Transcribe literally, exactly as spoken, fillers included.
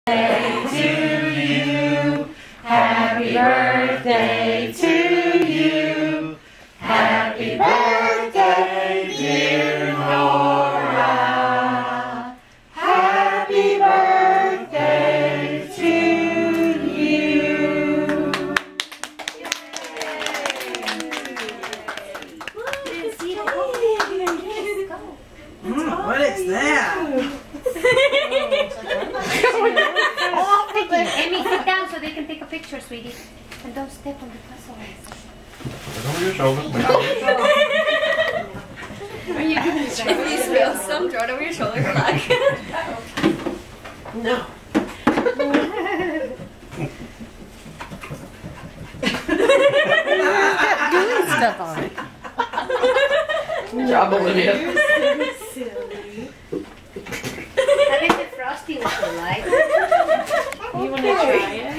to you. Happy birthday to you. Happy birthday, dear Nora. Happy birthday to you. Mm, what is that? Amy, sit down so they can take a picture, sweetie. And don't step on the puzzle. Look over your shoulder. Look over your shoulder. Are you going to Please feel some throw it over your shoulder, good luck. No. Doing stuff on it. Good job, Olivia. I think the frosting was so light. You want to try it?